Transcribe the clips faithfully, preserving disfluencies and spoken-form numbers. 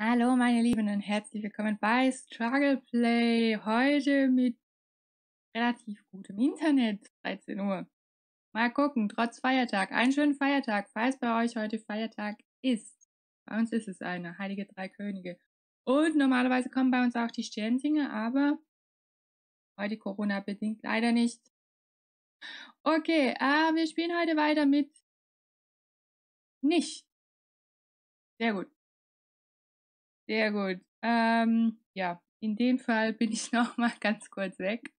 Hallo meine Lieben und herzlich willkommen bei Struggle Play. Heute mit relativ gutem Internet, dreizehn Uhr. Mal gucken, trotz Feiertag, einen schönen Feiertag, falls bei euch heute Feiertag ist. Bei uns ist es einer, Heilige Drei Könige. Und normalerweise kommen bei uns auch die Sternsinger, aber heute Corona-bedingt leider nicht. Okay, äh, wir spielen heute weiter mit nicht. Sehr gut. Sehr gut. Ähm, ja, in dem Fall bin ich noch mal ganz kurz weg,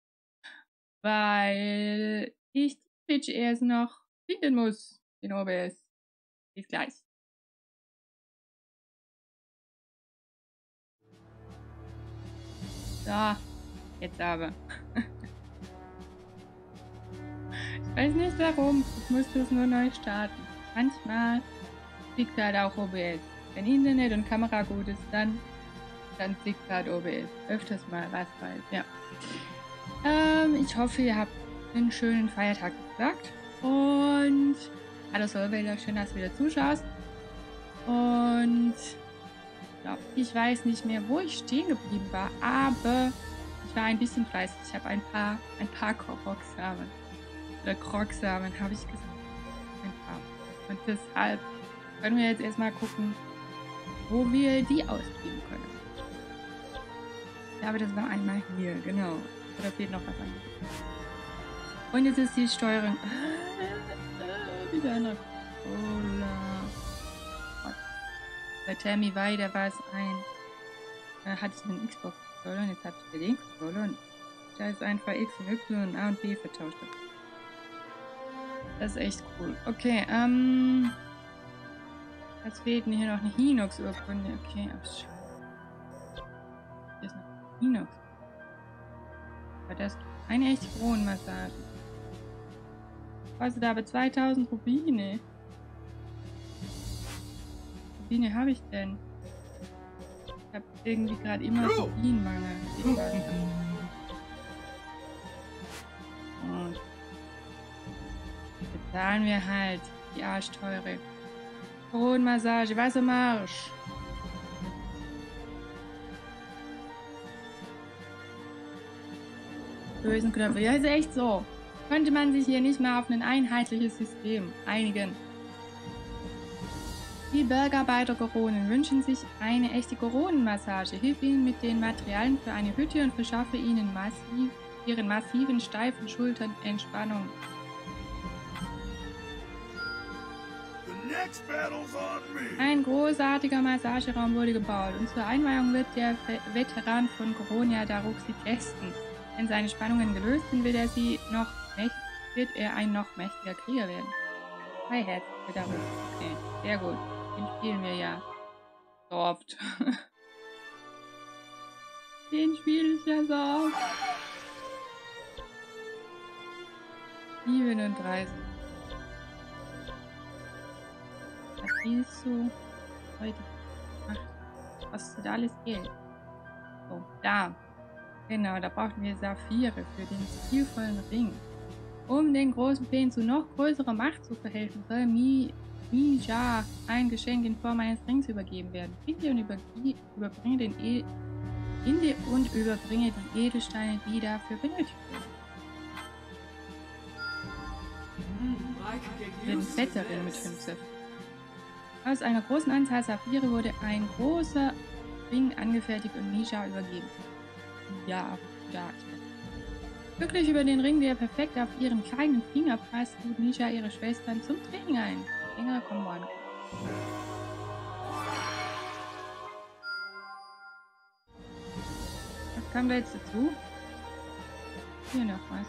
weil ich die Twitch erst noch finden muss in O B S. Bis gleich. So, jetzt aber. Ich weiß nicht warum, ich musste es nur neu starten. Manchmal zickt halt auch O B S. Wenn Internet und Kamera gut ist, dann, dann zickt halt O B S. Öfters mal, was weiß, ja. Ähm, ich hoffe, ihr habt einen schönen Feiertag gesagt. Und hallo Solveig, schön, dass du wieder zuschaust. Und ja, ich weiß nicht mehr, wo ich stehen geblieben war, aber ich war ein bisschen fleißig. Ich habe ein paar, ein paar Krogsamen. Oder Krogsamen, habe ich gesagt. Ein paar. Und deshalb können wir jetzt erstmal gucken, wo wir die ausgeben können. Ich glaube, das war einmal hier, genau. Oder fehlt noch was anderes? Und jetzt ist die Steuerung. Wieder eine Cola. Bei Tammy Weider war es ein. Da hatte ich einen Xbox-Controller und jetzt habe ich den Controller und da ist einfach X und Y und A und B vertauscht. Das ist echt cool. Okay, ähm. Was fehlt denn hier noch? Eine Hinox-Urkunde. Okay, ach scheiße. Hier ist noch Hinox. Aber das ist eine echte Kronenmassage. Kostet aber zweitausend Rubine. Rubine habe ich denn? Ich habe irgendwie gerade immer Rubinmangel. Und bezahlen wir halt die arschteure Kronenmassage, Wassermarsch. Bösen Knöpfe. Ja, ist echt so. Könnte man sich hier nicht mal auf ein einheitliches System einigen? Die Bergarbeiter-Koronen wünschen sich eine echte Koronenmassage. Hilf ihnen mit den Materialien für eine Hütte und verschaffe ihnen massiv, ihren massiven, steifen Schultern Entspannung. Ein großartiger Massageraum wurde gebaut und zur Einweihung wird der Veteran von Koronia Daruxi testen. Wenn seine Spannungen gelöst sind, wird er, sie noch wird er ein noch mächtiger Krieger werden. Hi, herzlich Daruxi. Okay, sehr gut. Den spielen wir ja so oft. Den spiele ich ja so oft. siebenunddreißig. Was ist so heute? Ach, kostet alles Geld. So, da. Genau, da brauchen wir Saphire für den stilvollen Ring. Um den großen Feen zu noch größerer Macht zu verhelfen, soll Mi Mija ein Geschenk in Form eines Rings übergeben werden. Finde und überbringe den e Finde und überbringe die Edelsteine, die dafür benötigt werden. Den Fetterring mit fünf Säften. Aus einer großen Anzahl Saphire wurde ein großer Ring angefertigt und Mija übergeben. Ja, ja. Glücklich über den Ring, der perfekt auf ihren kleinen Finger passt, lud Mija ihre Schwestern zum Training ein. Länger kommen wollen. Was kam da jetzt dazu? Hier noch was.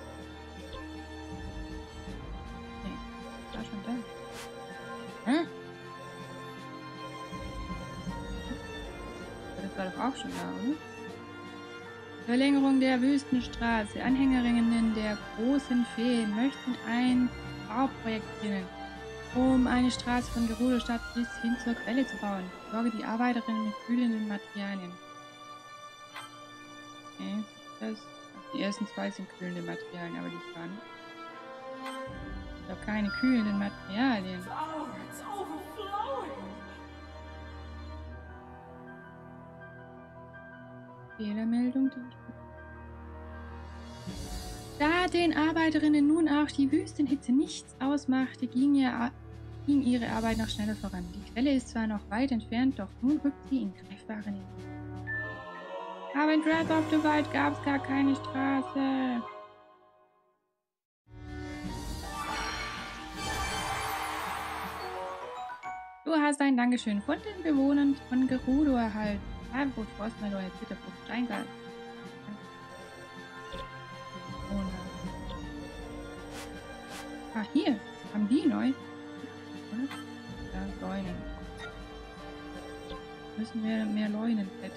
Nee, war schon da. Hä? Das war doch auch schon da, oder? Verlängerung der Wüstenstraße. Anhängerinnen der großen Feen möchten ein Bauprojekt beginnen, um eine Straße von Gerudo-Stadt bis hin zur Quelle zu bauen. Sorge die Arbeiterinnen mit kühlenden Materialien. Okay, das, die ersten zwei sind kühlende Materialien, aber die waren doch keine kühlenden Materialien. Fehlermeldung, die ich... Da den Arbeiterinnen nun auch die Wüstenhitze nichts ausmachte, ging, ihr, ging ihre Arbeit noch schneller voran. Die Quelle ist zwar noch weit entfernt, doch nun rückt sie in greifbare Nähe. Aber in Breath of the Wild gab es gar keine Straße. Du hast ein Dankeschön von den Bewohnern von Gerudo erhalten. Halbrot, Frostmelonie, Zitterfrucht, Steinsalz. Ah, hier. Haben die neu? Ja, Leunen. Müssen wir mehr Leunen hätten.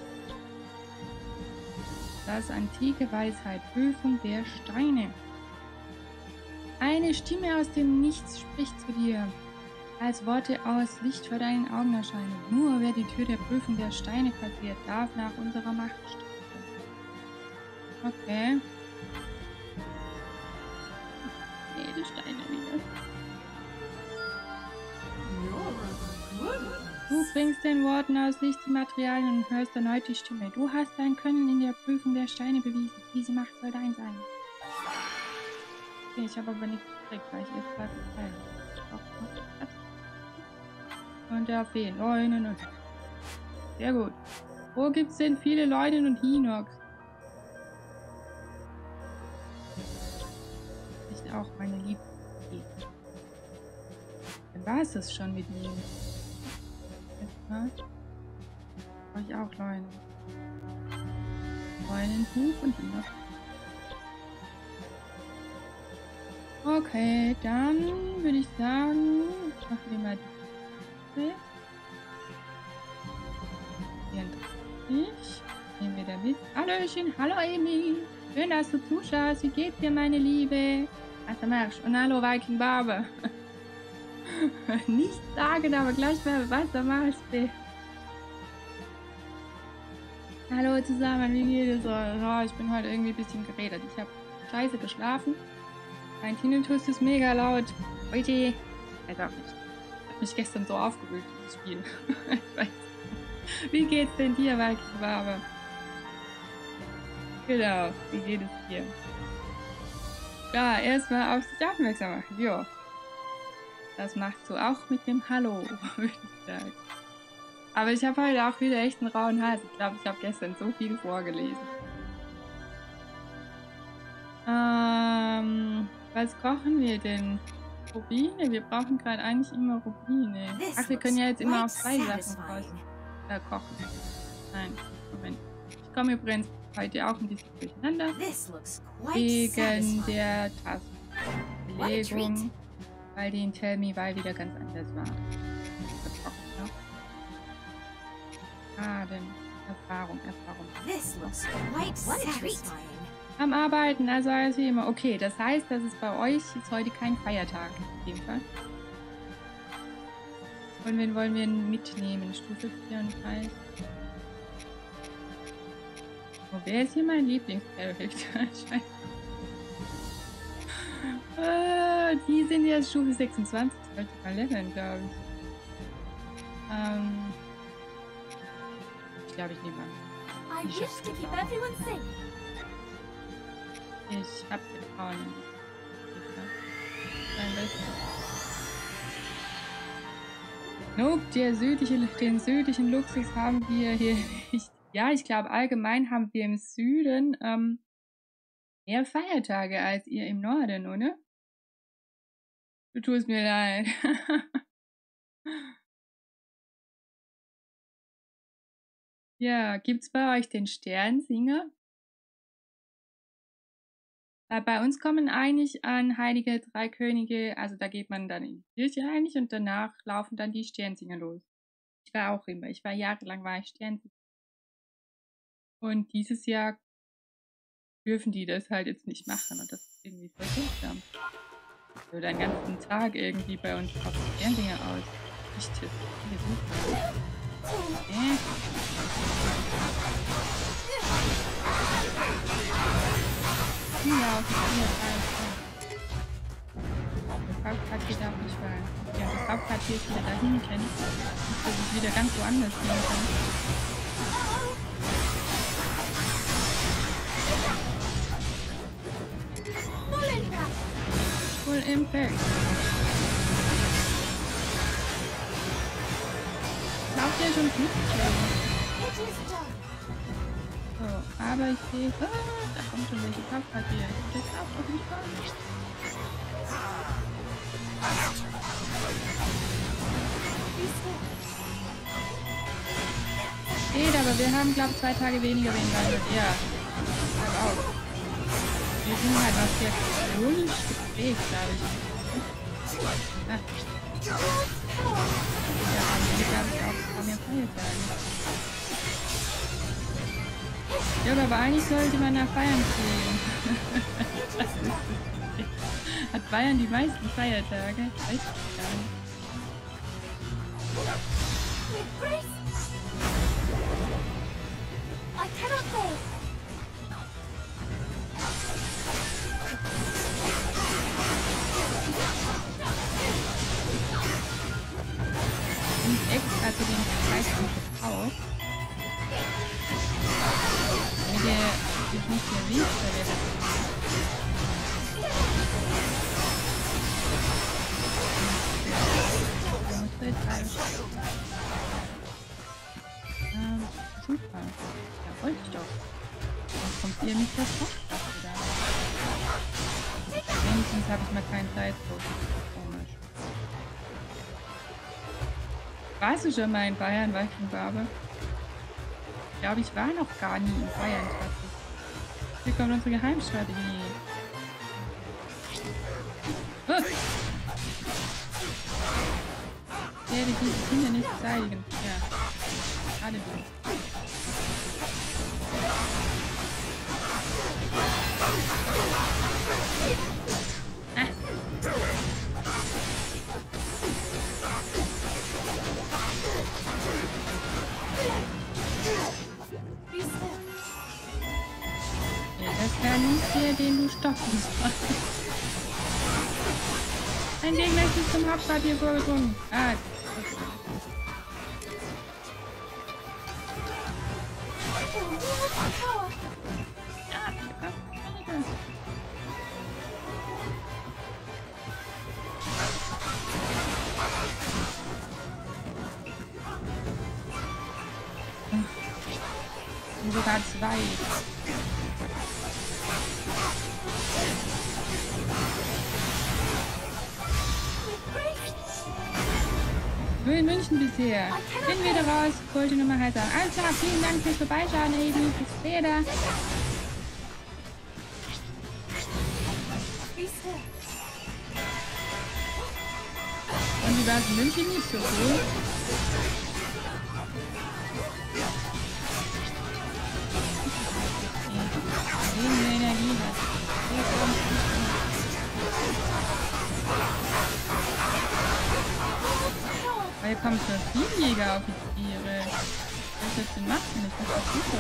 Das antike Weisheit. Prüfung der Steine. Eine Stimme aus dem Nichts spricht zu dir. Als Worte aus Licht vor deinen Augen erscheinen. Nur wer die Tür der Prüfung der Steine passiert, darf nach unserer Macht streben. Okay. Nee, die Steine wieder. Du bringst den Worten aus Licht die Materialien und hörst erneut die Stimme. Du hast dein Können in der Prüfung der Steine bewiesen. Diese Macht soll dein sein. Okay, ich habe aber nichts gekriegt, weil ich erst gerade geteilt habe. Und da fehlen Leunen und... Sehr gut. Wo gibt es denn viele Leunen und Hinox? Ist auch meine Lieblingsidee. Dann war es das schon mit mir. Jetzt mal. Brauche ich auch Leunen. Leunenhuf und Hinox. Okay, dann würde ich sagen, machen wir mal die vierunddreißig. Nehmen wir da mit. Hallöchen, hallo Amy. Schön, dass du zuschaust. Wie geht's dir, meine Liebe? Also Marsch. Und hallo Viking Barbe. Nicht sagen, aber gleich mal Wasser machst du. Hallo zusammen, wie geht es euch? Oh, ich bin heute irgendwie ein bisschen geredet. Ich habe scheiße geschlafen. Mein Tinnitus ist mega laut. Heute. Weiß auch nicht. Hat mich gestern so aufgewühlt, das Spiel. Ich weiß. Wie geht's denn dir, Viking Barbe? Genau, wie geht es dir? Ja, erstmal auf sich aufmerksam machen, jo. Das machst du auch mit dem Hallo, würde ich sagen. Aber ich habe heute auch wieder echt einen rauen Hals. Ich glaube, ich habe gestern so viel vorgelesen. Ähm, was kochen wir denn? Rubine? Wir brauchen gerade eigentlich immer Rubine. Ach, wir können ja jetzt immer auf zwei Sachen kosten, äh, kochen. Nein, Moment. Ich komme übrigens heute auch ein bisschen durcheinander. Wegen der Tastenbelegung, weil die in Tell Me Why wieder ganz anders war. Ah, denn Erfahrung, Erfahrung. Am Arbeiten, also als wie immer. Okay, das heißt, dass es bei euch ist heute kein Feiertag in dem Fall. Und wen wollen wir mitnehmen? Stufe vierunddreißig. Oh, wer ist hier mein Lieblingscharakter? Scheiße. äh, die sind jetzt Stufe sechsundzwanzig. Ich wollte mal leveln, glaube ich. Ähm, ich glaube, ich nehme an. Ich hab Vertrauen. Ich hab Vertrauen in die. Nope, der südliche, den südlichen Luxus haben wir hier nicht. Ja, ich glaube, allgemein haben wir im Süden ähm, mehr Feiertage als ihr im Norden, oder? Du tust mir leid. Ja, gibt's bei euch den Sternsinger? Äh, bei uns kommen eigentlich an Heilige Drei Könige, also da geht man dann in die Kirche eigentlich und danach laufen dann die Sternsinger los. Ich war auch immer, ich war jahrelang war ich Sternsinger. Und dieses Jahr dürfen die das halt jetzt nicht machen und das ist irgendwie voll seltsam. So den ganzen Tag irgendwie bei uns auf Sternsinger aus. Richtig. Okay. Ja, okay. Das Hauptquartier darf nicht fallen. Ja, das Hauptquartier ist wieder dahin kennen. Dass es wieder ganz woanders gehen kann. Full Impact. Lauft ja schon gut. So, aber ich sehe... Oh, da kommt schon welche Kampfquartier. Das darf doch nicht kommen. Geht, aber wir haben, glaube ich, zwei Tage weniger wegen Reinhold. Ja, halt auch. Wir sind halt noch sehr chronisch geprägt, glaube ich. Ah. Ja, aber hier glaube ich auch ein paar mehr Feiertage. Ja, aber eigentlich sollte man nach Bayern gehen. Hat Bayern die meisten Feiertage? Weiß ich gar nicht. I cannot go. Und extra zu den Zeitpunkt gekauft. Damit der sich nicht mehr wiegt, weil der das da muss er jetzt rein. Ähm, super. Ja, wollte ich doch. Dann kommt ihr nicht das Hauptsache da. Wenigstens habe ich mal keinen Zeitdruck. Komisch. Warst du schon mal in Bayern, Weichenbarbe? Ich glaube, ich war noch gar nie in Bayern tatsächlich. Hier kommt unsere Geheimstrategie. Oh. Ich werde diese Kinder nicht beseitigen. Ja. Alle gut. Ah. Ja, das wäre nicht der, den du stoppen sollst. Ein Gegner ist bis zum Hauptquartier vorgedrungen. Ah, das ist und sogar zwei. Nur in München bisher. Bin wieder raus, wollte nur mal halt sagen. Alles klar, vielen Dank fürs Vorbeischauen, Edi. Bis später. Und wie war es in München? Nicht so gut. Weniger Energie hat. Weil hier kommen schon Fliegenjäger auf die Tiere. Was soll denn machen? Das ist auch super.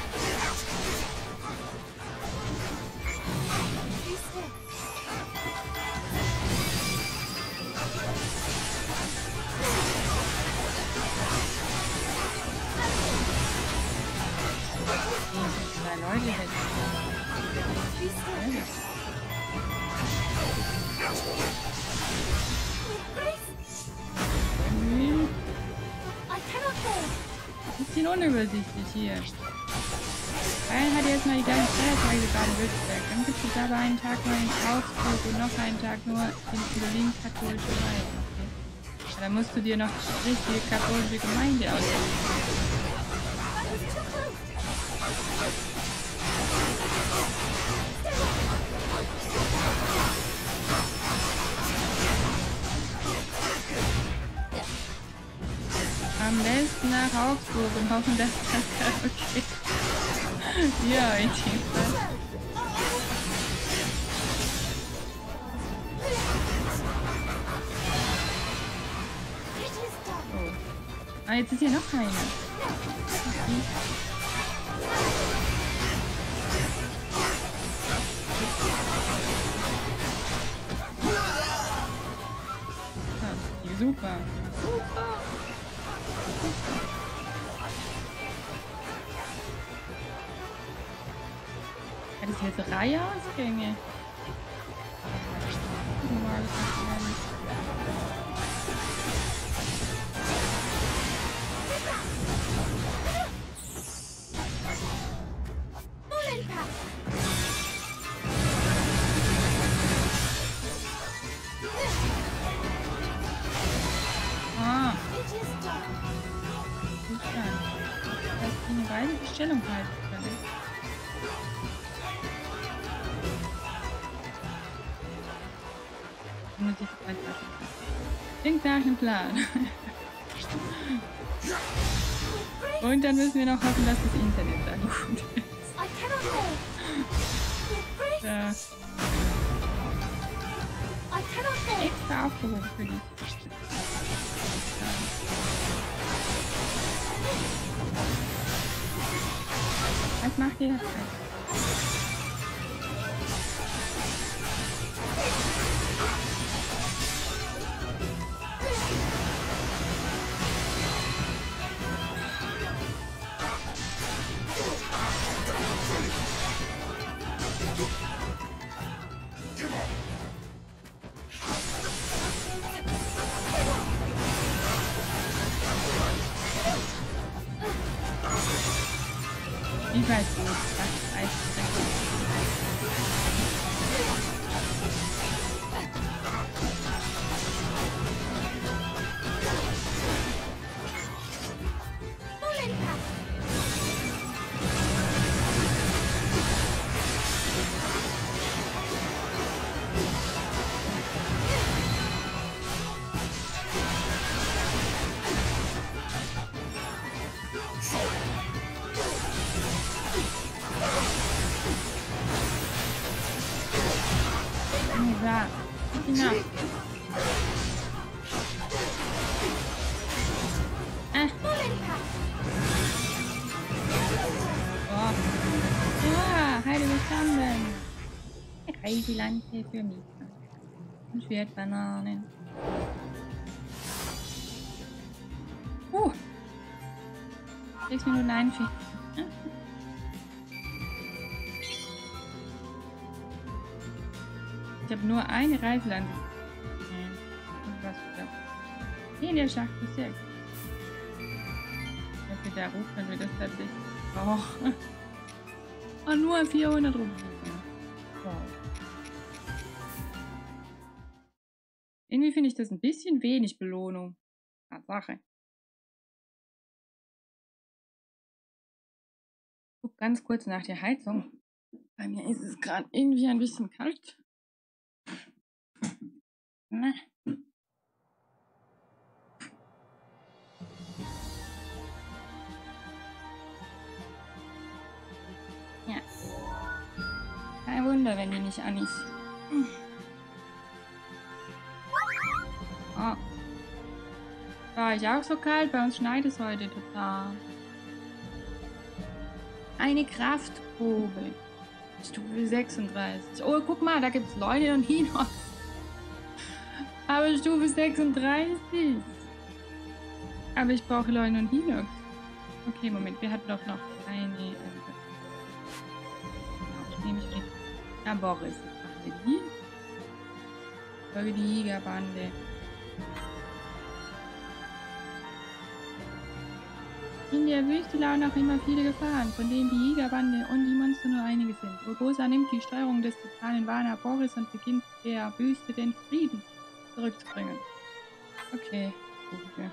Zwei Leute hätten. Ein bisschen unübersichtlich hier. Bayern hat jetzt mal die ganzen Feiertage Baden-Württemberg. Dann gibt es aber einen Tag nur in Augsburg und noch einen Tag nur in Berlin-katholische Gemeinde. Okay. Da musst du dir noch die richtige katholische Gemeinde aussuchen. Am besten nach Augsburg und hoffen, dass das okay. Ja, in dem Fall. Oh. Ah, jetzt ist hier noch einer. Ja, super. Super. Hat es jetzt Reihe Ausgänge? normal gesagt werden. Ah, gut dann. Das heißt, die eine Weile die Stellung halten können. Muss ich jetzt einfach. Klingt nach einem Plan. Und dann müssen wir noch hoffen, dass das Internet dann gut ist. Ja. Extra aufgehoben für dich. Ja. Was macht ihr? Ich weiß nicht, was Eis Ja, genau. Ah. Oh. Ja, heile bestanden. Crazy Lanze für mich. Und Schwertbananen. Uh. sechs Minuten einundvierzig. Ich habe nur eine Reise an. Hm. Und was wieder? Hier in der Schacht ist sechs. Okay, der ruft, wenn wir das tatsächlich brauchen. Oh, nur vierhundert Rubel. Wow. Irgendwie finde ich das ein bisschen wenig Belohnung. Tatsache. Ich guck ganz kurz nach der Heizung. Bei mir ist es gerade irgendwie ein bisschen kalt. Na. Ja. Kein Wunder, wenn die nicht an ist. Oh. War ich auch so kalt? Bei uns schneit es heute total. Eine Kraftprobe. Stufe sechsunddreißig. Oh, guck mal, da gibt es Leute und Hinox. Aber Stufe sechsunddreißig. Aber ich brauche Leute und Hinox. Okay, Moment, wir hatten doch noch eine. Also, ich nehme ich den. Ja, Boris. Machen wir die? Folge die Jägerbande. In der Wüste lauern auch immer viele Gefahren, von denen die Jägerbande und die Monster nur einige sind. Urbosa nimmt die Steuerung des totalen Wana Boris und beginnt der Wüste den Frieden zurückzubringen. Okay, gut, ja.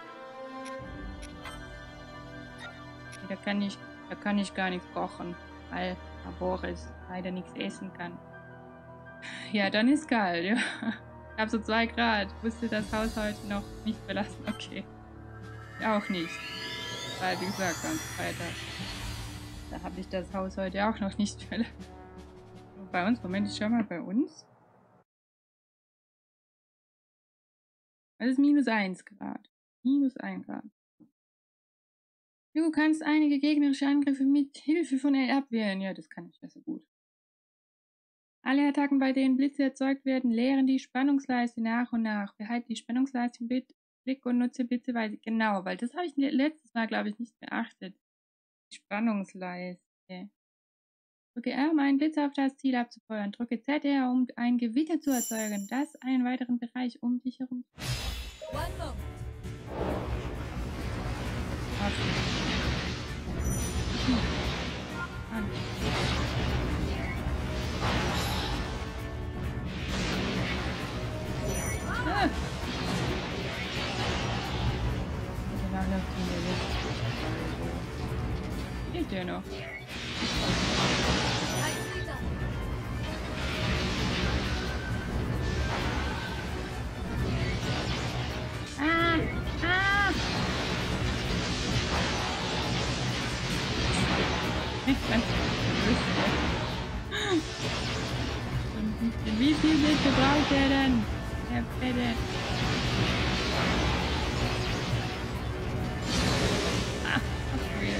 Da kann ich, da kann ich gar nichts kochen, weil Boris leider nichts essen kann. Ja, dann ist kalt, ja. Ich habe so zwei Grad. Musste das Haus heute noch nicht verlassen. Okay. Auch nicht. Weil, wie gesagt, am Freitag. Da habe ich das Haus heute auch noch nicht verlassen. Bei uns, Moment, ich schau mal bei uns. Das ist minus eins Grad. Minus ein Grad. Du kannst einige gegnerische Angriffe mit Hilfe von L abwehren. Ja, das kann ich nicht so gut. Alle Attacken, bei denen Blitze erzeugt werden, leeren die Spannungsleiste nach und nach. Behalte die Spannungsleiste im Blick und nutze Blitzeweise. Genau, weil das habe ich letztes Mal, glaube ich, nicht beachtet. Die Spannungsleiste. Drücke R, um einen Blitz auf das Ziel abzufeuern. Drücke Z R, um ein Gewitter zu erzeugen, das einen weiteren Bereich um dich herum. One moment. Hm. An. Ah. Wie lange läuft denn der jetzt? Geht der noch? I see that. Ah! Ah! Echt ganz lustig. Wie viel Blitze braucht er denn? Herr Fette. Ah, okay.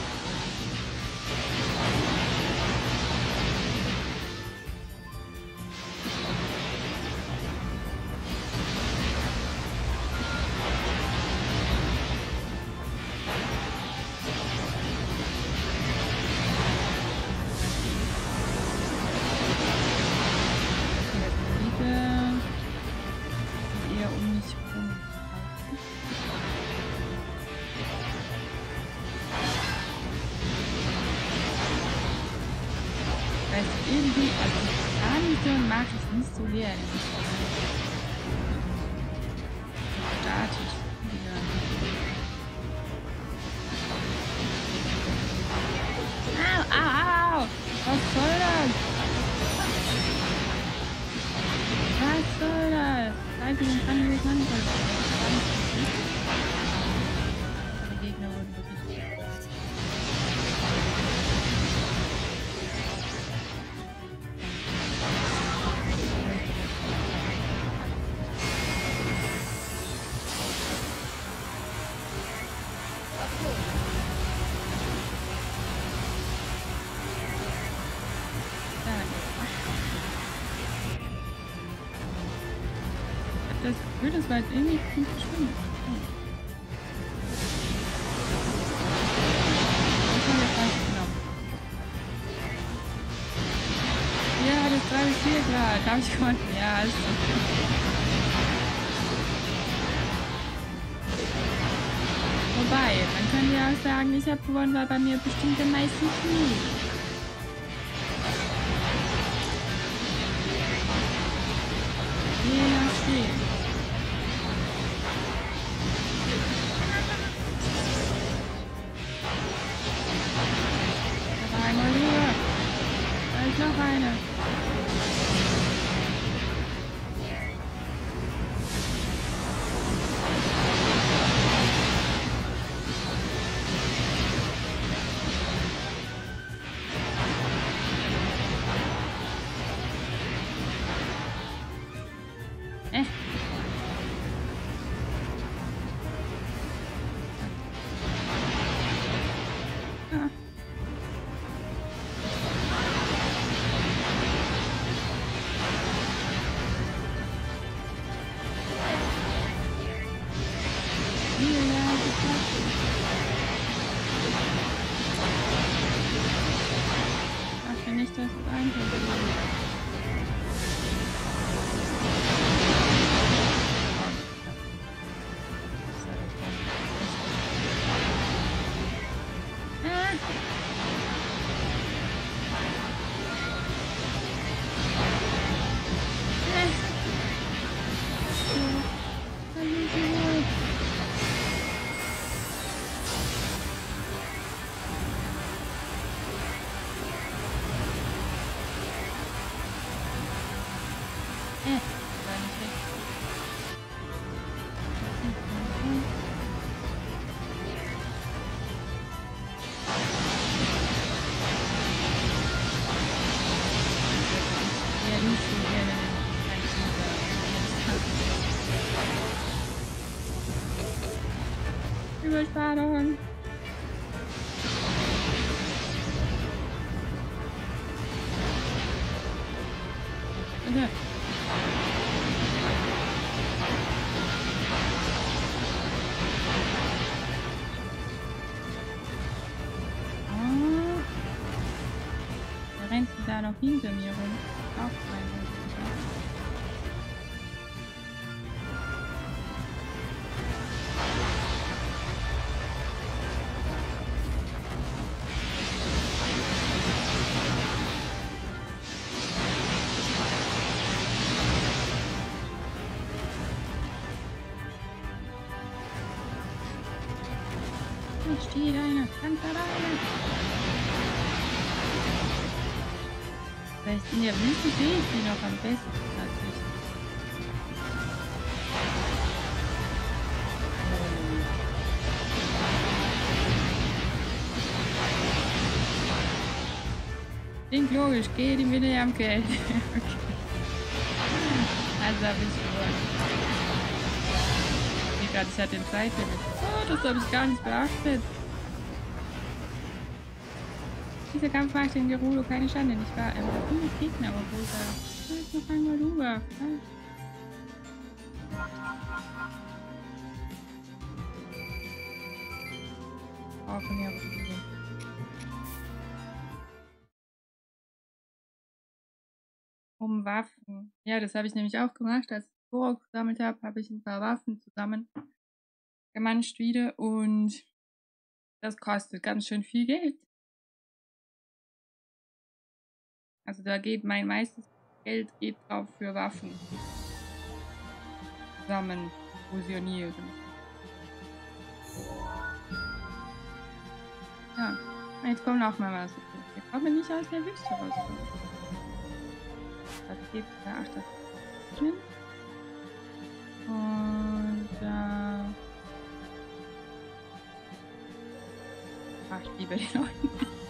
Eher um mich rum. Weil es irgendwie, also die Planmission mag ich nicht so leer. Statisch. Ja. Au, au, au! Was soll das? Was soll das? Zeige den kann ich nicht. Die Gegner wurden wirklich. Das Gefühl, das war jetzt irgendwie nicht schlimm. Das haben wir falsch genommen. Ja, das drei bis vier Grad. Darf ich konnten? Ja, alles okay. Wobei, man könnte ja auch sagen, ich habe gewonnen, weil bei mir bestimmte meistens nie. Je nachdem. Da war einmal höher. Da ist noch eine. Äh. Ah. Ach, wenn ich das einhole. Übersparung. Okay. da noch hinter mir rum. Auch mein Da steht einer, ganz alleine. Vielleicht in der Wüste sehe ich sie noch am besten tatsächlich. Klingt logisch, geht ihm wieder am Geld. Okay. Also habe ich gewonnen. Ich gerade, ich hatte den Zeitlimit. Oh, das habe ich gar nicht beachtet. Dieser Kampf macht den Gerudo keine Schande, nicht wahr? Er war fünf Gegner, aber wo ist er? Da ist noch einmal rüber. Oh, von mir um Waffen. Ja, das habe ich nämlich auch gemacht. Als ich Vorok gesammelt habe, habe ich ein paar Waffen zusammen gemanscht wieder und das kostet ganz schön viel Geld. Also da geht mein meistes Geld geht drauf für Waffen. Zusammen fusionieren. Ja, jetzt kommt noch mal was. Wir kommen nicht aus der Wüste raus. Was gibt's da? Ach, das ist drin. Und da. Ach, ich liebe die Leute.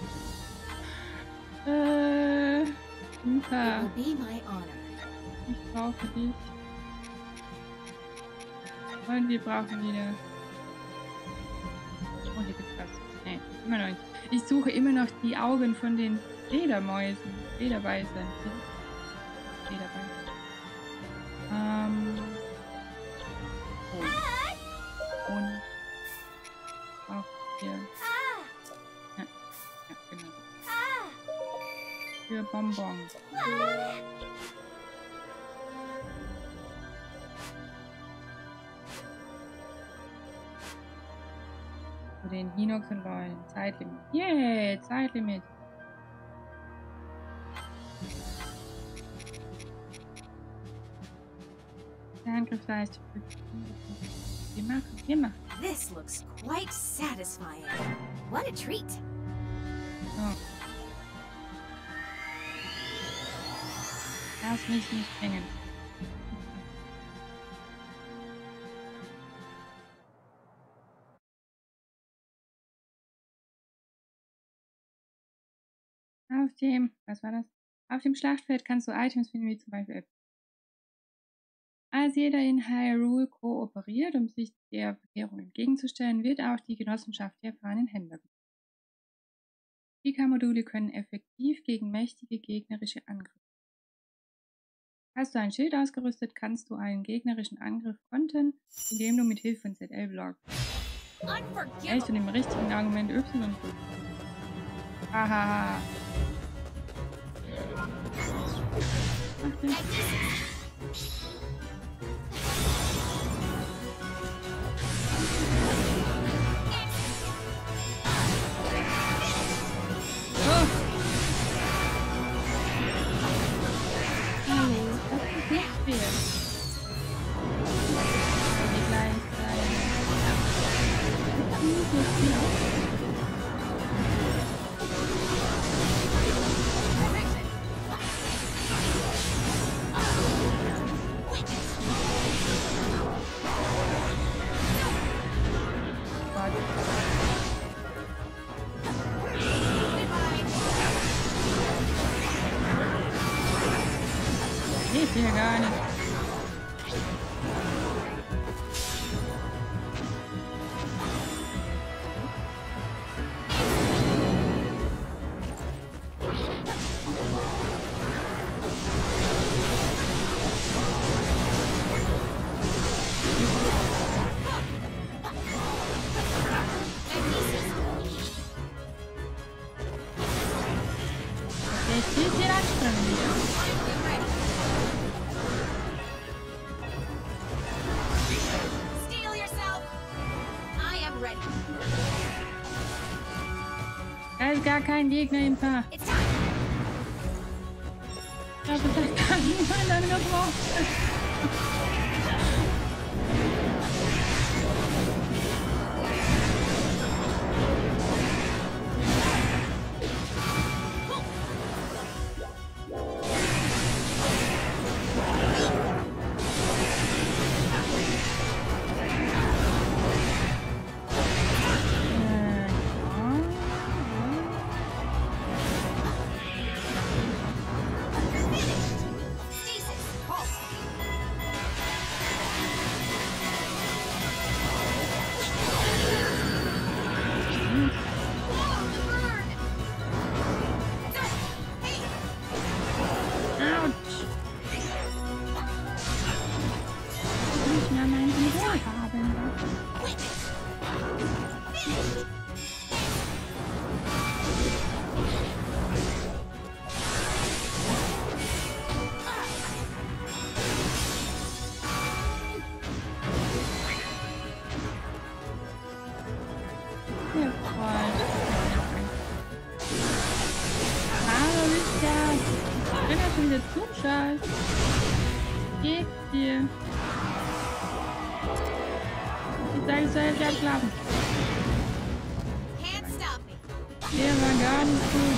Äh, super. Ich brauche dich. Und wir brauchen wieder. Oh, hier gibt's was. Nee, immer noch nicht. Ich suche immer noch die Augen von den Fledermäusen. Flederbeißern. Flederbeißer. Ähm. Oh. Und. Auch hier. Ja, ja, genau. Für Bonbons. Für den Hinox und Leuen. Zeitlimit. Yay, Zeitlimit. Der Angriff leicht. Wir machen, wir machen. This looks quite satisfying. What a treat. So. Lass mich nicht hängen. Auf dem, was war das? Auf dem Schlachtfeld kannst du Items finden, wie zum Beispiel Äpfel. Als jeder in Hyrule kooperiert, um sich der Verkehrung entgegenzustellen, wird auch die Genossenschaft der erfahrenen Händler gebildet. Pika-Module können effektiv gegen mächtige gegnerische Angriffe. Hast du ein Schild ausgerüstet, kannst du einen gegnerischen Angriff kontern, indem du mit Hilfe von Z L blockst. Echt und im richtigen Argument Y drückst. Hahaha. Ach, das. Geht hier gar nicht. Okay, bisschen anstrengend hier. Steel yourself. I am ready. Da ist gar kein Gegner im Park. It's time. Ich glaube, das kann niemand dann gebrauchen. Scheiß. Geht dir. Ich sage, ich soll jetzt ja schlafen. Der war gar nicht gut.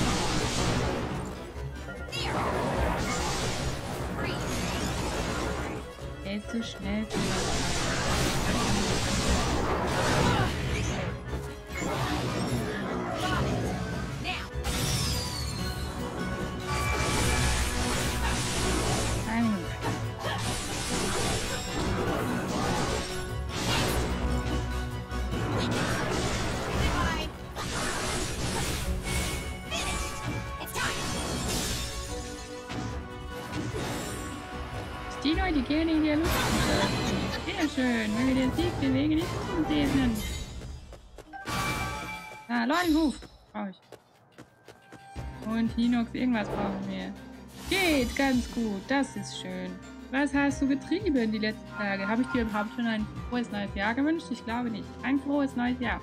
Er ist zu schnell für das. Die Leute gerne in der Luft. Sehr schön, wenn wir den Sieg den Wege nicht sehen. Ah, Leutenhuf brauche ich. Und Hinox, irgendwas brauchen wir. Geht ganz gut, das ist schön. Was hast du getrieben die letzten Tage? Habe ich dir überhaupt schon ein frohes neues Jahr gewünscht? Ich glaube nicht. Ein frohes neues Jahr.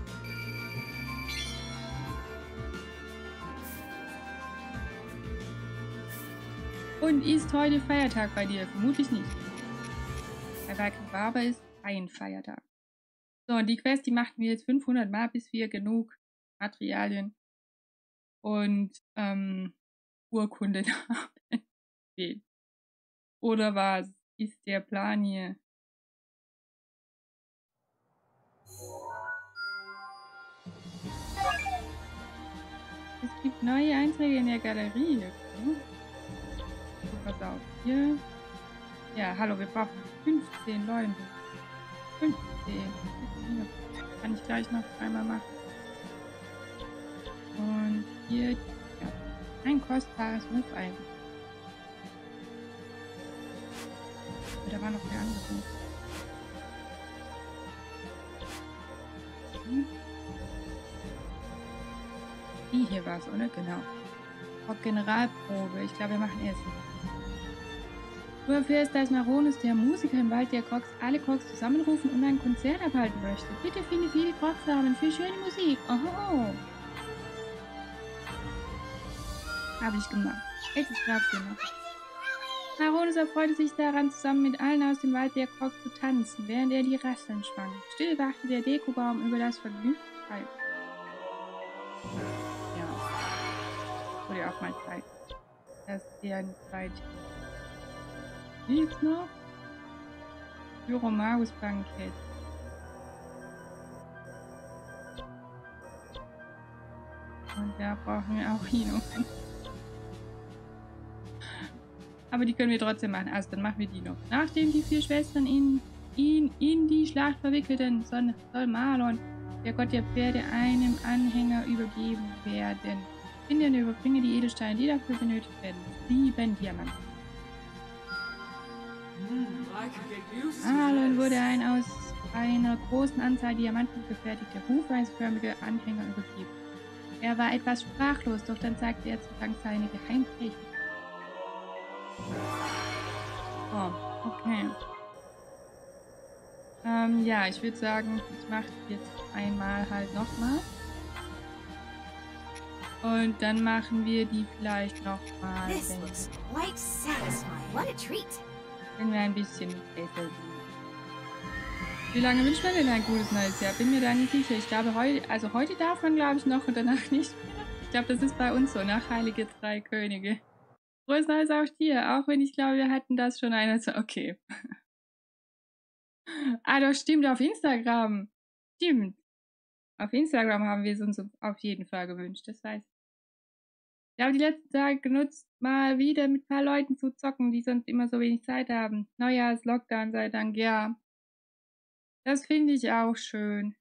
Und ist heute Feiertag bei dir? Vermutlich nicht. Bei Viking Barber ist ein Feiertag. So, und die Quest, die machten wir jetzt fünfhundert Mal, bis wir genug Materialien und ähm, Urkunden haben. Oder was ist der Plan hier? Es gibt neue Einträge in der Galerie. Okay. Pass auf, hier. Ja, hallo, wir brauchen fünfzehn Leute. fünfzehn. Kann ich gleich noch einmal machen. Und hier, ja, ein kostbares Rufeisen. Da war noch der andere. Hm. Die hier war es, oder? Genau. Auch Generalprobe. Ich glaube, wir machen erst. Du erfährst, dass Maronus, der Musiker im Wald der Crocs, alle Crocs zusammenrufen und ein Konzert abhalten möchte. Bitte finde viele Crocs haben für schöne Musik. Oho. Habe ich gemacht. Echtes dafür noch. Maronus erfreute sich daran, zusammen mit allen aus dem Wald der Crocs zu tanzen, während er die Rasseln schwang. Still wachte der Dekobaum über das vergnügte Weib. Ja. Wurde auch mal Zeit. Das ist ja eine Zeit. Jetzt noch? Pyromagus Bankett. Und da brauchen wir auch Hino. Aber die können wir trotzdem machen. Also dann machen wir die noch. Nachdem die vier Schwestern ihn, ihn in die Schlacht verwickelten, soll, soll Marlon, der Gott der Pferde, einem Anhänger übergeben werden. Finde und überbringe die Edelsteine, die dafür benötigt werden. Sieben Diamanten. Marlon wurde ein aus einer großen Anzahl Diamanten gefertigter, hufeisförmiger Anhänger übergeben. Er war etwas sprachlos, doch dann zeigte er zu Dank seine Geheimtechnik. Oh, okay. Ähm, ja, ich würde sagen, ich mache jetzt einmal halt nochmal. Und dann machen wir die vielleicht nochmal, This looks quite satisfying. What a treat. wenn wir ein bisschen besser sind. Wie lange wünscht man denn ein gutes neues Jahr? Bin mir da nicht sicher. Ich glaube, heute, also heute darf man, glaube ich, noch und danach nicht mehr. Ich glaube, das ist bei uns so, nach Heilige Drei Könige. Frohes Neues auch dir, auch wenn ich glaube, wir hatten das schon einer. Okay. Ah, das stimmt, auf Instagram. Stimmt. Auf Instagram haben wir es uns auf jeden Fall gewünscht, das weiß ich. Ich habe die letzten Tage genutzt, mal wieder mit ein paar Leuten zu zocken, die sonst immer so wenig Zeit haben. Neujahrs, Lockdown sei Dank, ja. Das finde ich auch schön.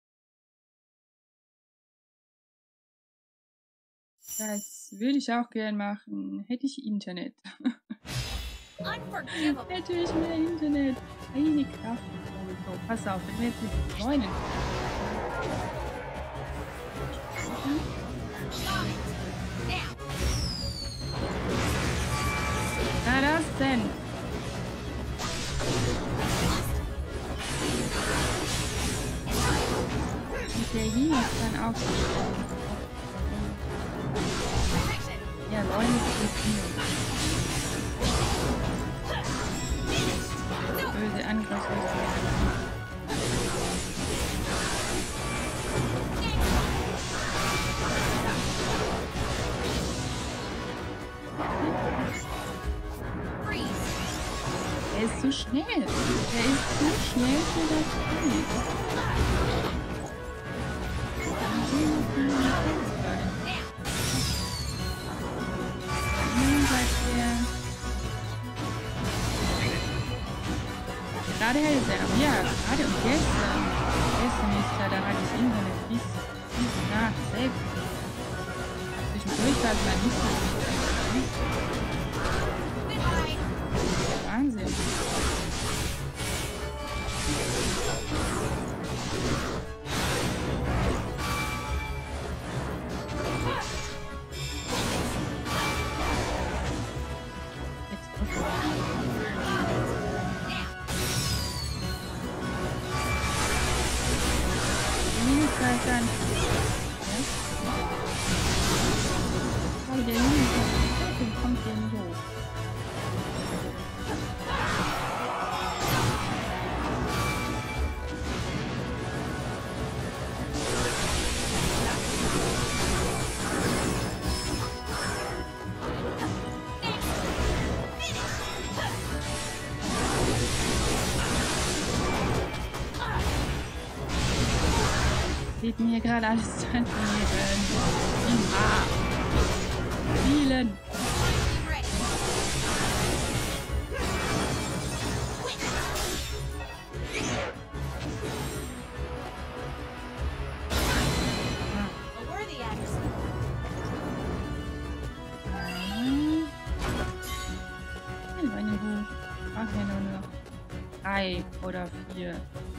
Das würde ich auch gern machen. Hätte ich Internet. Unforgivable. Hätte ich mehr Internet. Eine Kraft. Oh, pass auf, wenn wir jetzt mit Freunden. Na das denn? Und der hier ist dann auch so. Ja, wollen wir es hier. Böse Angriffsrichtung. Er ist zu schnell. Er ist zu schnell für das Spiel. Nun sagt er. Gerade hält er. Ja, gerade und gestern. Gestern ist er, da hatte ich Internet bis, bis nach sechs. Zwischendurch war es mal nicht so gut. Wahnsinn. Dann. Oh, der Junge kommt hier nicht hoch. Geht mir gerade alles zu entnehmen. Ja. Spielen. Ach ja, nur noch drei oder vier.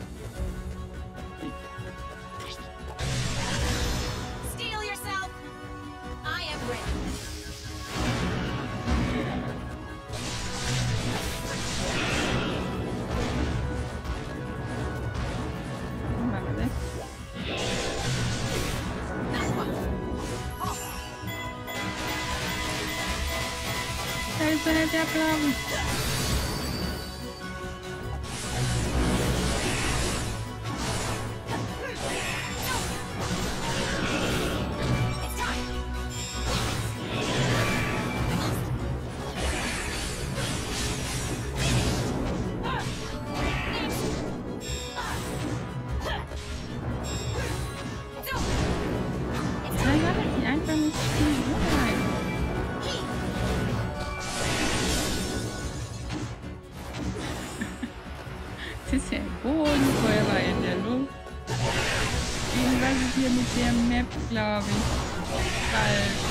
Der Plan. Einfach nicht viel rein. Das ist ja ein Bodenfeuer in der Luft. Irgendwas ist hier mit der Map, glaube ich, falsch.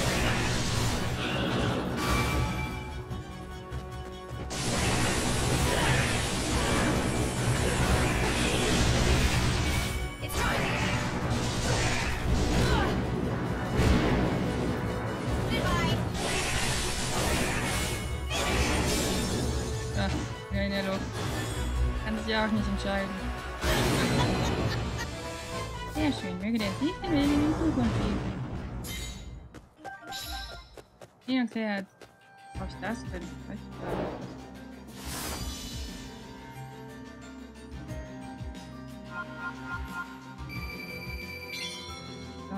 sich auch nicht entscheiden. Sehr schön. Möge der Sieg den Weg in die Zukunft geben. Hinox-Herz. Was ist das denn? Weiß ich gar nicht. So.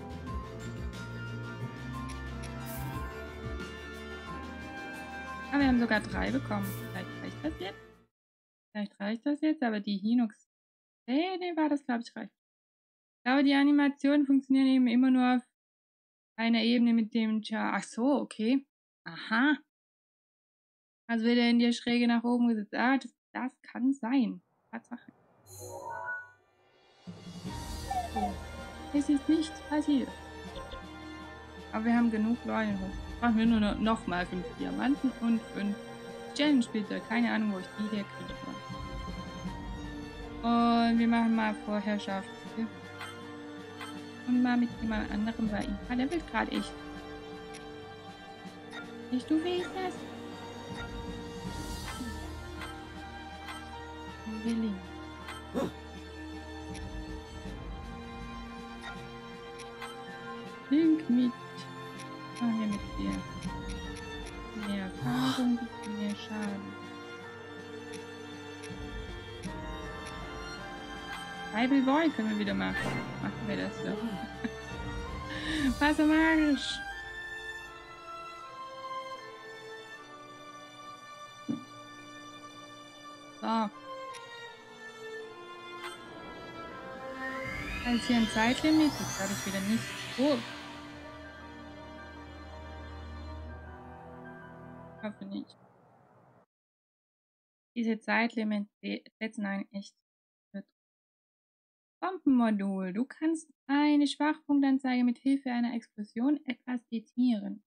Aber wir haben sogar drei bekommen. Vielleicht reicht das jetzt. Vielleicht reicht das jetzt, aber die Hinox. Nee, nee, war das, glaube ich, reicht. Ich glaube, die Animationen funktionieren eben immer nur auf einer Ebene mit dem Char. Ach so, okay. Aha. Also wird er in die Schräge nach oben gesetzt. Ah, das, das kann sein. Tatsache. So. Es ist nichts passiert. Aber wir haben genug Leute. Brauchen wir nur noch, noch mal fünf Diamanten und fünf Challenge-Splitter. Keine Ahnung, wo ich die herkriege. Und wir machen mal Vorherrschaft. Und mal mit jemand anderem bei ihm. Ah, der will gerade echt. Nicht du, wie ist das? Willi. Link mit. Machen wir mit dir. Mehr Erfahrung, mehr Schaden. Bible Boy können wir wieder machen. Machen wir das so. Wassermarsch! So. Also hier ein Zeitlimit, das habe ich wieder nicht. Oh. Ich hoffe nicht. Diese Zeitlimit setzen einen echt. Bombenmodul. Du kannst eine Schwachpunktanzeige mit Hilfe einer Explosion etwas dezimieren.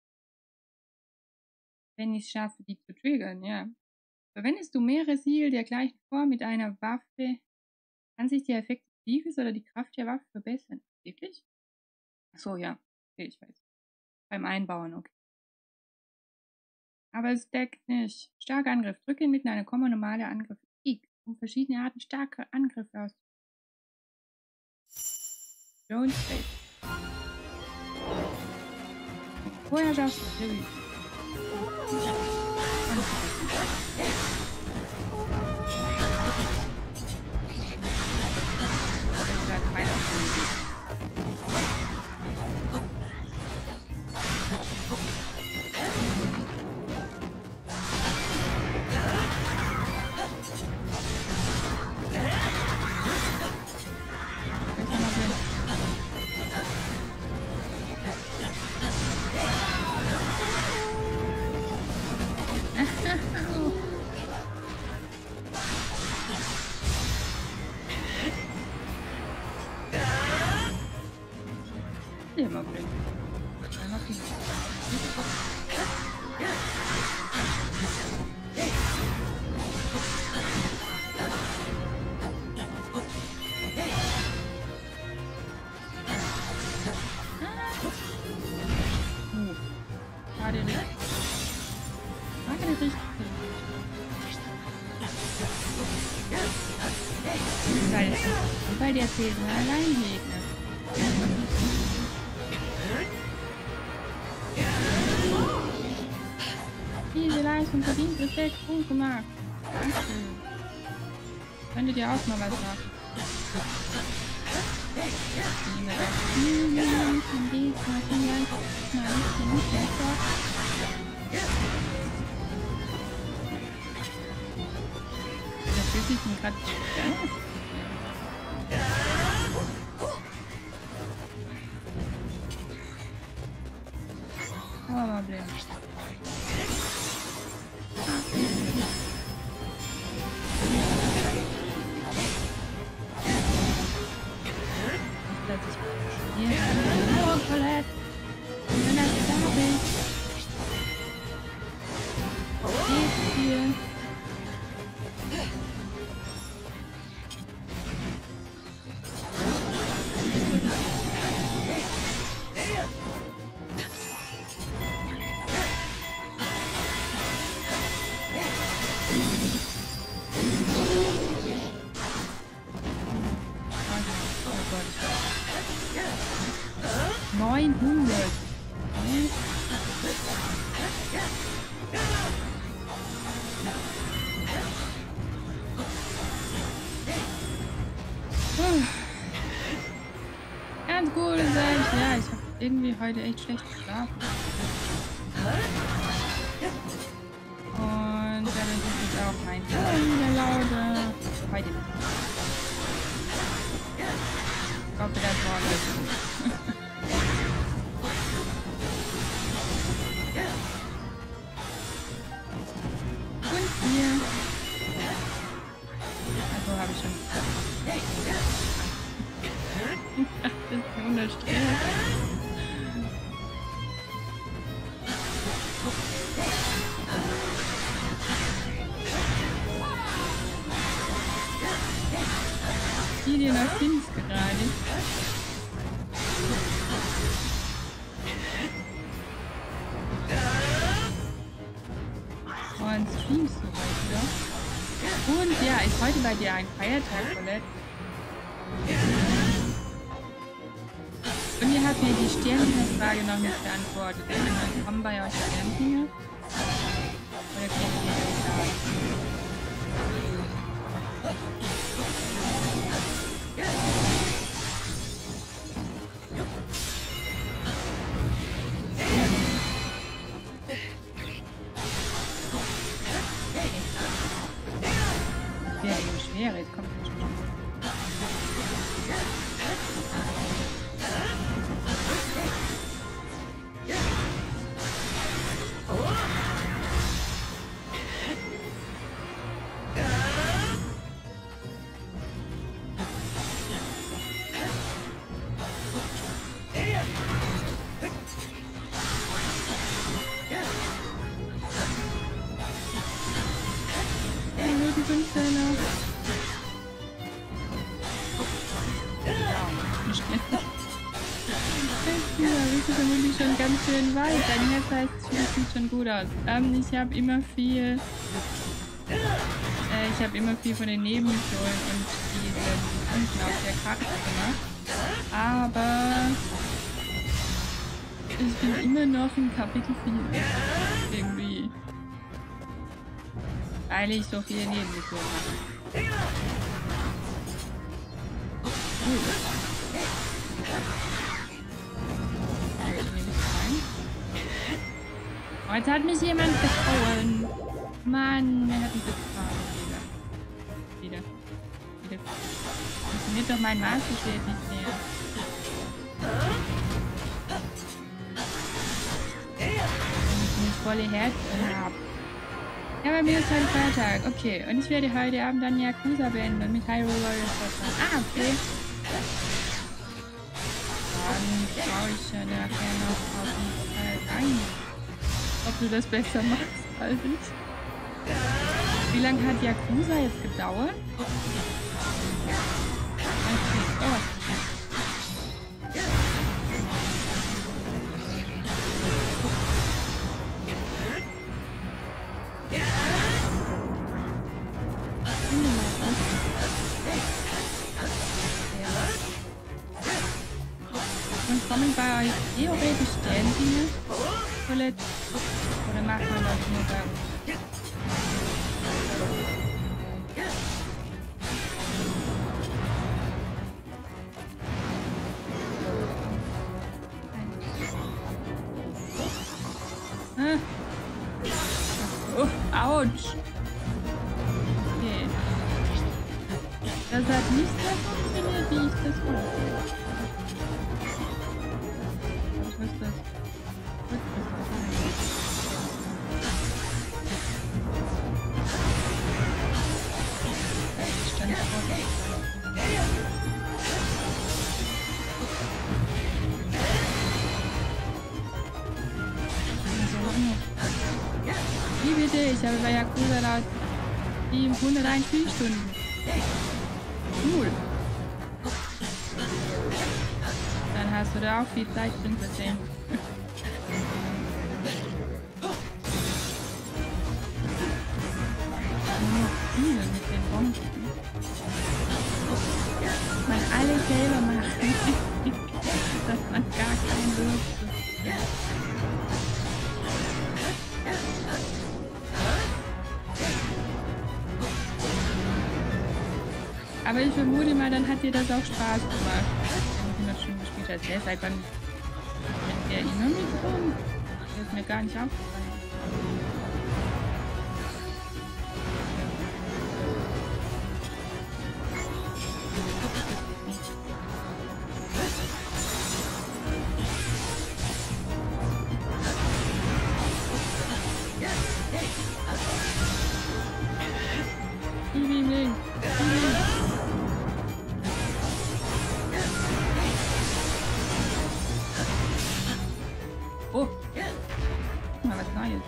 Wenn ich es schaffe, die zu triggern, ja. Verwendest du mehrere Siegel der gleichen Form mit einer Waffe, kann sich der Effekt des Sieges oder die Kraft der Waffe verbessern. Wirklich? Achso, ja. Okay, ich weiß. Beim Einbauen, okay. Aber es deckt nicht. Starker Angriff. Drücke inmitten einer Komma normale Angriff X, um verschiedene Arten starker Angriffe auszuführen. Don't stay. Vorherrschaft. Immer blind. Einmal viel. Uh. Schade nicht. Schade nicht. Weil, weil der zählt nur allein Gegner. Diese Leistung verdient Respekt. Gut gemacht. Dankeschön. Könntet ihr auch mal was machen? Das fühlt sich mir gerade oh, mal blind. neunhundert. Okay. Puh. Ganz gut, sag ich. Ja, ich habe irgendwie heute echt schlecht geschlafen. Und dadurch ist jetzt auch mein Ton wieder lauter. Heute nicht. Ich hoffe, das morgen ist gut. Und hier. Also habe ich schon. Das ist hundertsträhig. Die dir noch Fins gerade. Und streamst du heute? Und ja, ist heute bei dir ein Feiertag, Colette? Und ihr habt mir die Sternenfrage noch nicht beantwortet. Kommen bei euch Sternchen? Oder kennt ihr das sagen? Das wäre eben schwer, jetzt kommt es schon. Schon ganz schön weit. Dein Herz heißt, es sieht schon gut aus. Ähm, ich habe immer viel, äh, ich habe immer viel von den Nebenmissionen und diesen Punkten auf der Karte gemacht. Aber ich bin immer noch in Kapitel vier. Irgendwie. Weil ich so viele Nebenmissionen mache. Uh. Oh, jetzt hat mich jemand behauen. Mann, wer hat mich behauen? Wieder. Wieder. Wieder. Funktioniert doch mein Masterschwert nicht mehr. Wenn ich volle Herzen habe. Ja, bei mir ist heute Freitag. Okay, und ich werde heute Abend dann Yakuza beenden und mit Hyrule Warriors fortfahren. Ah, okay. Dann schaue ich ja nachher noch auf den Teil rein. Ob du das besser machst als ich. Wie lange hat Yakuza jetzt gedauert? Okay. Oh. Und kommen bei euch theoretisch Sterndinger? Colette? Oder macht man das nur bei uns? Ah. Oh, ouch! Okay. Das hat nicht so funktioniert, wie ich das wollte. Was ist das? Wie bitte? Ich habe bei Yakuza laut hunderteins Spielstunden. Cool. Dann hast du da auch viel Zeit drin versehen. Mit den Bomben. man alles selber machen. Dass man gar keinen Luxus. Aber ich vermute mal, dann hat dir das auch Spaß gemacht, wenn du hundert Stunden gespielt hast. Der seit wann rennt der immer mit rum? Das ist mir gar nicht aufgefallen. Oh, mal was Neues.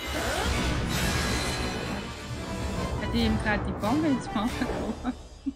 Hat die eben gerade die Bombe ins Maul geworfen.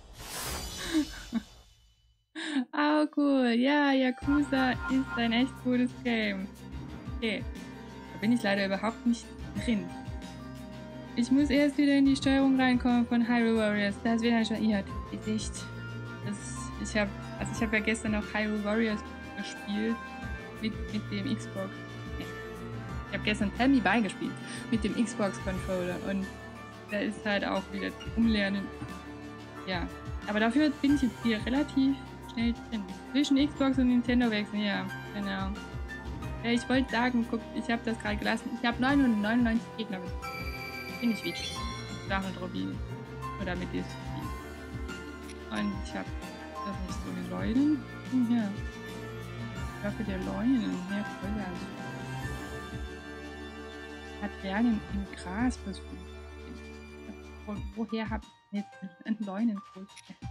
Oh cool, ja, Yakuza ist ein echt cooles Game. Okay, da bin ich leider überhaupt nicht drin. Ich muss erst wieder in die Steuerung reinkommen von Hyrule Warriors. Das wird dann schon ihr Gesicht. Das, ich habe also ich habe ja gestern noch Hyrule Warriors gespielt mit, mit dem Xbox. Nee. Ich habe gestern Tell Me Why gespielt mit dem Xbox Controller und da ist halt auch wieder umlernen. Ja, aber dafür bin ich jetzt hier relativ schnell drin. Zwischen Xbox und Nintendo wechseln, ja, genau. Ja, ich wollte sagen, guck, ich habe das gerade gelassen. Ich habe neunhundertneunundneunzig Gegner mit. Finde ich wichtig. Sache mit Rubin. Oder mit diesem Spiel. Und ich habe das nicht so wie Leunen. Hm, ja. Ich hoffe, der Leunen mehr Freude als Materialien im Gras versuchen. Von woher habe ich jetzt einen Leunenbrust?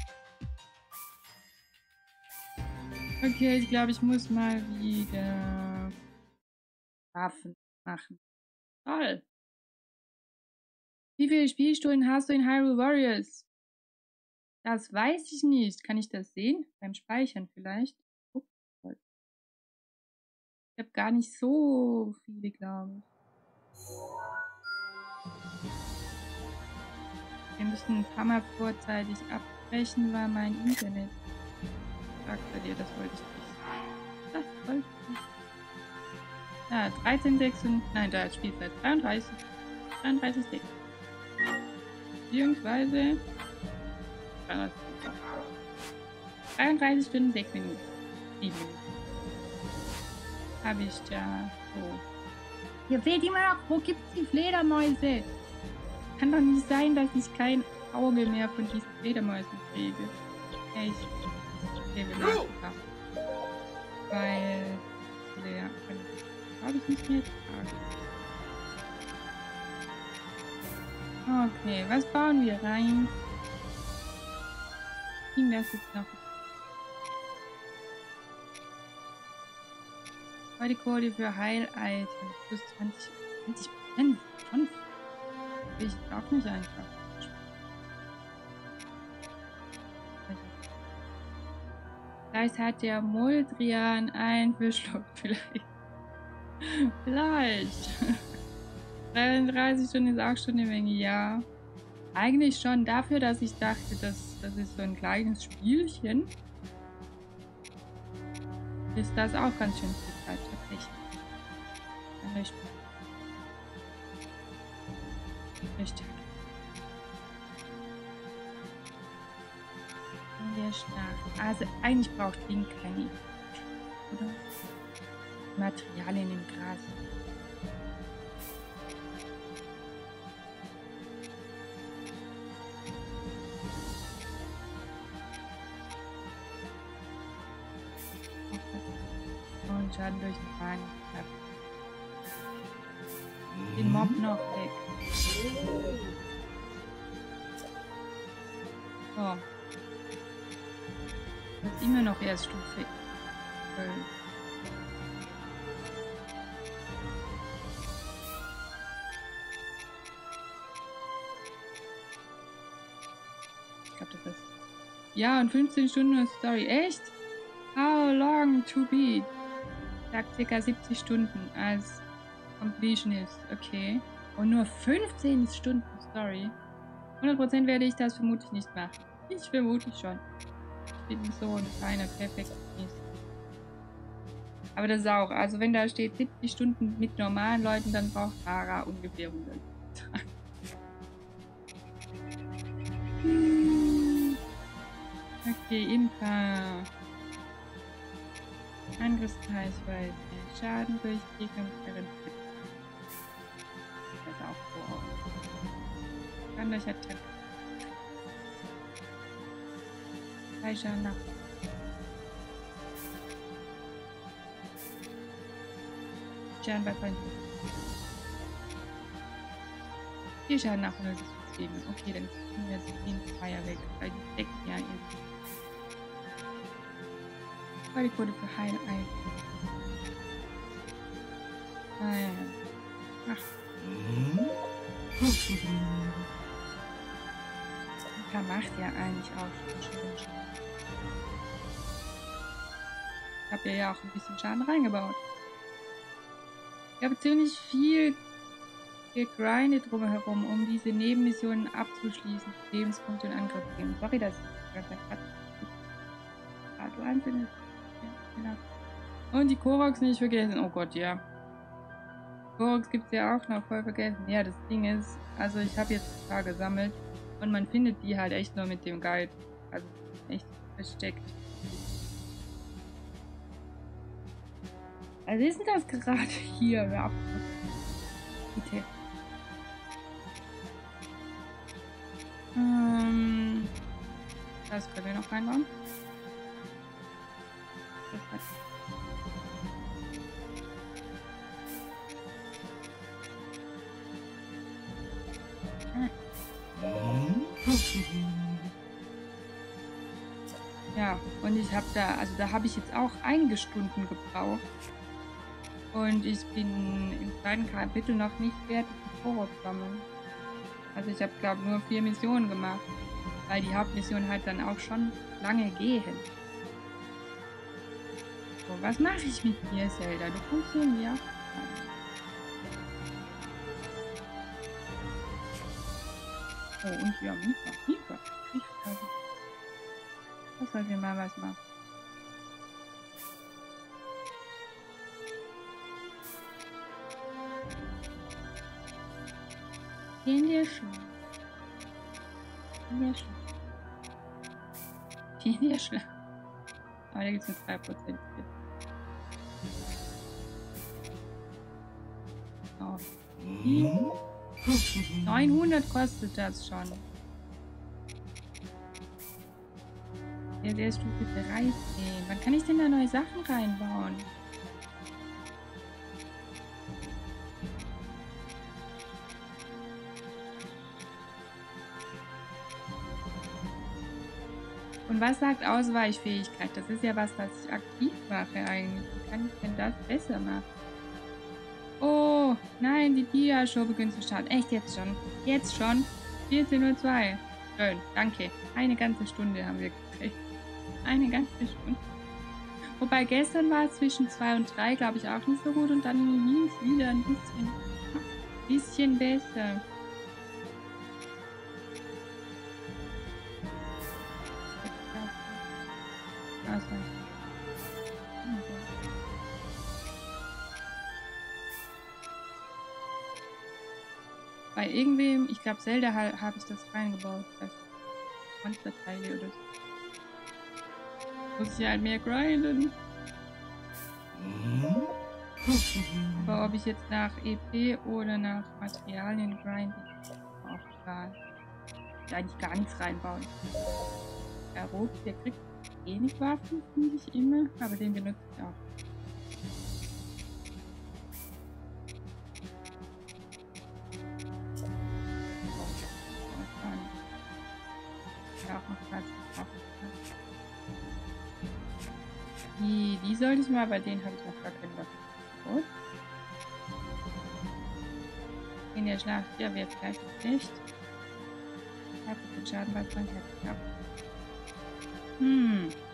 Okay, ich glaube, ich muss mal wieder Waffen machen. Toll! Wie viele Spielstunden hast du in Hyrule Warriors? Das weiß ich nicht. Kann ich das sehen? Beim Speichern vielleicht? Oh, ich habe gar nicht so viele, glaube ich. Wir müssen ein paar Mal vorzeitig abbrechen, weil mein Internet sagte dir, das wollte ich nicht. Das wollte ich nicht. Ja, dreizehn, sechs und... Nein, da ist Spielzeit dreiunddreißig. dreiunddreißig, sechs. Beziehungsweise... dreiunddreißig Stunden, sechs Minuten. sieben Minuten. Habe ich da... So. Hier fehlt immer noch... Wo gibt's die Fledermäuse? Kann doch nicht sein, dass ich kein Auge mehr von diesen Fledermäusen kriege. Echt. Okay, wir nachgedacht. Weil... Der... Habe ich nicht mehr tragen. Okay, was bauen wir rein? Ging das jetzt noch? Heute Code für Heil-Items. Plus zwanzig Prozent. Schon. Ich auch nicht einfach. Vielleicht hat der Moldrian einen verschluckt. Vielleicht. Vielleicht. dreiunddreißig Stunden ist auch schon eine Menge, ja. Eigentlich schon dafür, dass ich dachte, dass das ist so ein kleines Spielchen. Ist das auch ganz schön viel Zeit tatsächlich. Richtig. Der Stachel. Also eigentlich braucht Ding keine. Oder? Materialien im Gras. Und Schaden durch den Wagen. Den Mob noch weg. So. Das ist immer noch erst Stufe zwölf. Ich glaube, das ist... Ja, und fünfzehn Stunden Story. Echt? How long to beat? Sagt ca. siebzig Stunden als Completionist. Okay. Und nur fünfzehn Stunden Story. hundert Prozent werde ich das vermutlich nicht machen. Ich vermute schon. Ich bin so ein kleiner Perfektionist. Aber das auch, also wenn da steht siebzig Stunden mit normalen Leuten, dann braucht Lara ungefähr hundert. Okay, Impa. Angriffsreichweite. Schaden durch Gegner mit ihren Tipp. Das ist auch so aus. Kann durch Attack. Drei Schaden nach. Schaden bei Feinden. Vier Schaden nach hundert System. Okay, dann tun wir jetzt den Feier weg, weil die deckt ja irgendwie. Weil die Quote für Heil ein. Ah ja. Ach. Da macht ja eigentlich auch schon Schaden. Ich habe ja auch ein bisschen Schaden reingebaut. Ich habe ziemlich viel gegrindet drumherum, um diese Nebenmissionen abzuschließen. Lebenspunkte und Angriff geben. Sorry, dass ich gerade du Einzelne. Ja, genau. Und die Koroks nicht vergessen. Oh Gott, ja. Koroks gibt es ja auch noch, voll vergessen. Ja, das Ding ist, also ich habe jetzt ein paar gesammelt und man findet die halt echt nur mit dem Guide. Also echt versteckt. Was ist denn das gerade hier? Ja, bitte. Ähm, das können wir noch reinbauen. Das hat ja, und ich habe da, also da habe ich jetzt auch einige Stunden gebraucht. Und ich bin im zweiten Kapitel noch nicht fertig mit Korok sammeln. Also ich habe, glaube ich, nur vier Missionen gemacht. Weil die Hauptmission halt dann auch schon lange gehen. So, was mache ich mit dir, Zelda? Du kommst hier mir auch. Oh, und ja, Mika. Mika. Mika. Das sollten wir mal was machen. In der Schule. In der Schule. In der Schule. Aber da gibt es nur zwei Prozent. Oh. neunhundert kostet das schon. Ja, der ist Stufe dreizehn. Wann kann ich denn da neue Sachen reinbauen? Und was sagt Ausweichfähigkeit? Das ist ja was, was ich aktiv mache eigentlich. Wie kann ich denn das besser machen? Oh, nein, die Dia-Show beginnt zu starten. Echt jetzt schon? Jetzt schon? vierzehn Uhr zwei. Schön, danke. Eine ganze Stunde haben wir gekriegt. Eine ganze Stunde. Wobei gestern war es zwischen zwei und drei, glaube ich, auch nicht so gut. Und dann ging es wieder ein bisschen, bisschen besser. Bei irgendwem, ich glaube Zelda ha, habe ich das reingebaut. Das Monsterteile oder so. Muss ich halt mehr grinden. Aber ob ich jetzt nach E P oder nach Materialien grinde, ist auch egal. Ich will eigentlich gar nichts reinbauen. Der Rot, der kriegt wenig Waffen, finde ich immer, aber den benutze ich auch. Die, die sollte ich mal, bei denen habe ich noch gar keinen Waffen. Gut. In der Schlacht, ja, wer vielleicht nicht. Ich habe den Schaden bei Frank ab. Hm.